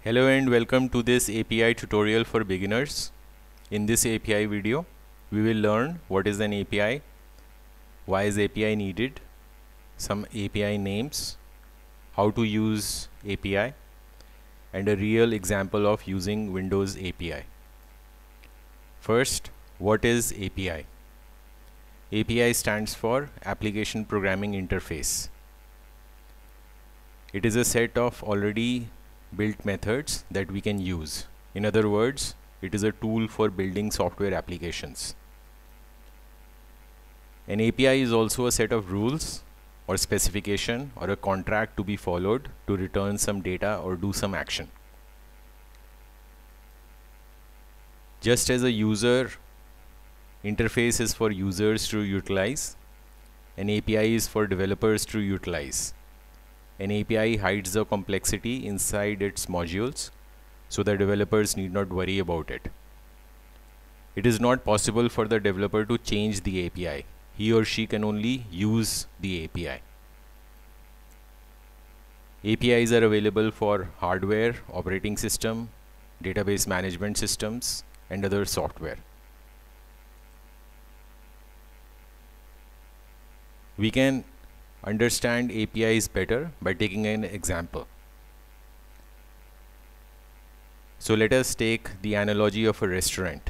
Hello and welcome to this API tutorial for beginners. In this API video, we will learn what is an API, why is API needed, some API names, how to use API, and a real example of using Windows API. First, what is API? API stands for Application Programming Interface. It is a set of already built methods that we can use. In other words, it is a tool for building software applications. An API is also a set of rules or specification or a contract to be followed to return some data or do some action. Just as a user interface is for users to utilize, an API is for developers to utilize. An API hides the complexity inside its modules, so the developers need not worry about it. It is not possible for the developer to change the API. He or she can only use the API. APIs are available for hardware, operating system, database management systems, and other software. We can understand APIs better by taking an example. So let us take the analogy of a restaurant.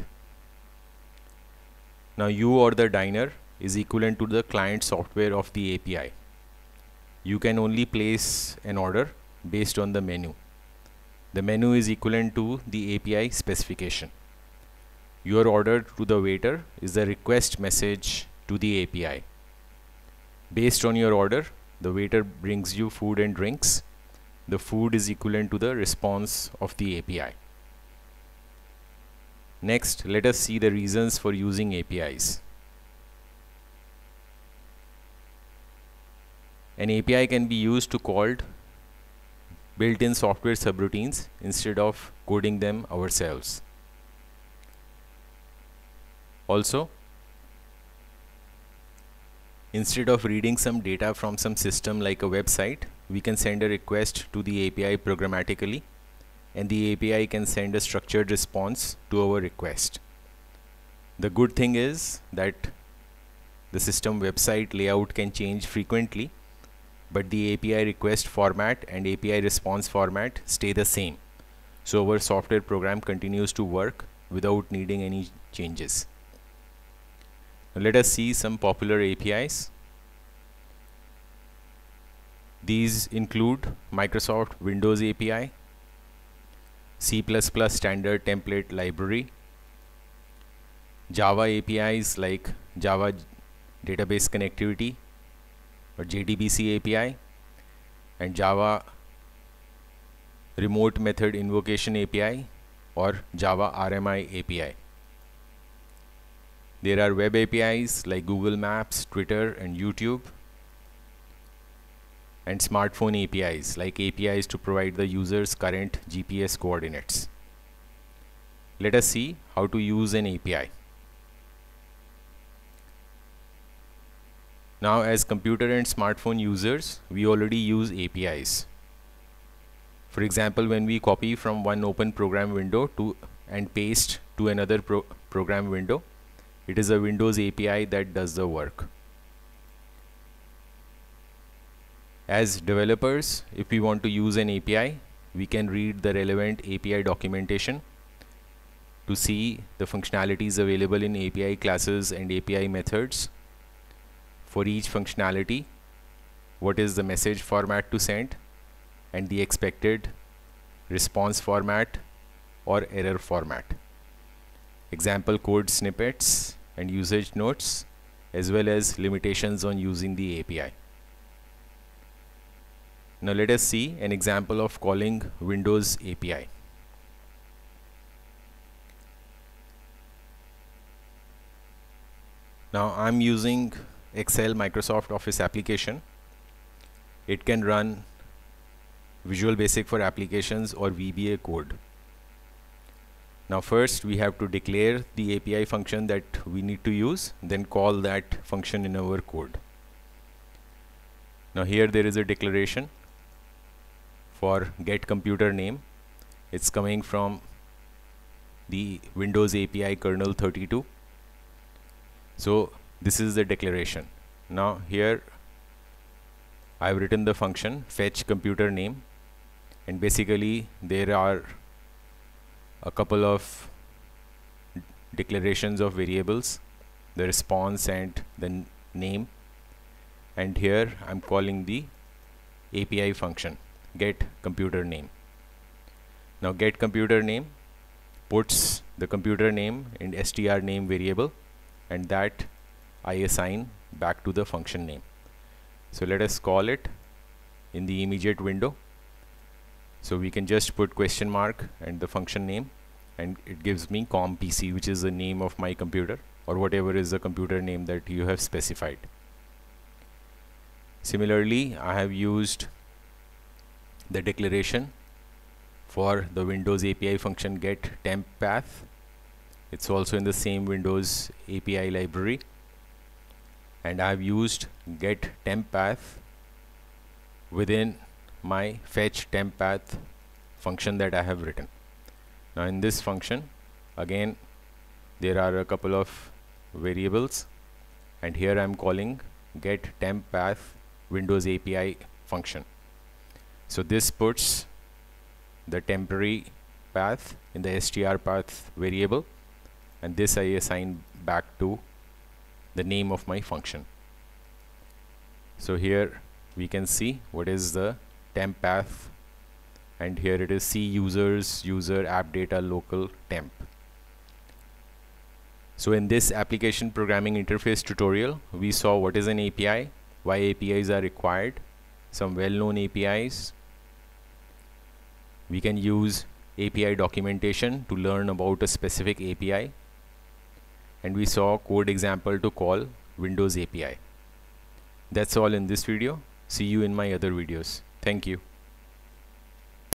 Now you or the diner is equivalent to the client software of the API. You can only place an order based on the menu. The menu is equivalent to the API specification. Your order to the waiter is the request message to the API. Based on your order, the waiter brings you food and drinks. The food is equivalent to the response of the API. Next, let us see the reasons for using APIs. An API can be used to call built-in software subroutines instead of coding them ourselves. Also, instead of reading some data from some system like a website, we can send a request to the API programmatically, and the API can send a structured response to our request. The good thing is that the system website layout can change frequently, but the API request format and API response format stay the same. So our software program continues to work without needing any changes. Now let us see some popular APIs. These include Microsoft Windows API, C++ standard template library, Java APIs like Java Database Connectivity or JDBC API, and Java Remote Method Invocation API or Java RMI API. There are web APIs like Google Maps, Twitter, and YouTube, and smartphone APIs like APIs to provide the user's current GPS coordinates. Let us see how to use an API. Now, as computer and smartphone users, we already use APIs. For example, when we copy from one open program window and paste to another program window, it is a Windows API that does the work. As developers, if we want to use an API, we can read the relevant API documentation to see the functionalities available in API classes and API methods. For each functionality, what is the message format to send and the expected response format or error format. Example code snippets and usage notes, as well as limitations on using the API. Now let us see an example of calling Windows API. Now I'm using Excel Microsoft Office application. It can run Visual Basic for Applications or VBA code. Now first we have to declare the API function that we need to use, then call that function in our code. Now here there is a declaration for get computer name. It's coming from the Windows API kernel 32. So this is the declaration. Now here I've written the function fetch computer name, and basically there are a couple of declarations of variables, the response and the name, and here I'm calling the API function get computer name. Now get computer name puts the computer name in str name variable, and that I assign back to the function name. So let us call it in the immediate window. So we can just put question mark and the function name, and it gives me compc, which is the name of my computer, or whatever is the computer name that you have specified. Similarly, I have used the declaration for the Windows API function get temp path. It's also in the same Windows API library, and I've used get temp path within my fetch temp path function that I have written. Now in this function again there are a couple of variables, and here I'm calling get temp path Windows API function. So this puts the temporary path in the str path variable, and this I assign back to the name of my function. So here we can see what is the temp path, and here it is C users user app data local temp. So in this application programming interface tutorial, we saw what is an API, why APIs are required, some well-known APIs. We can use API documentation to learn about a specific API, and we saw code example to call Windows API. That's all in this video. See you in my other videos. Thank you.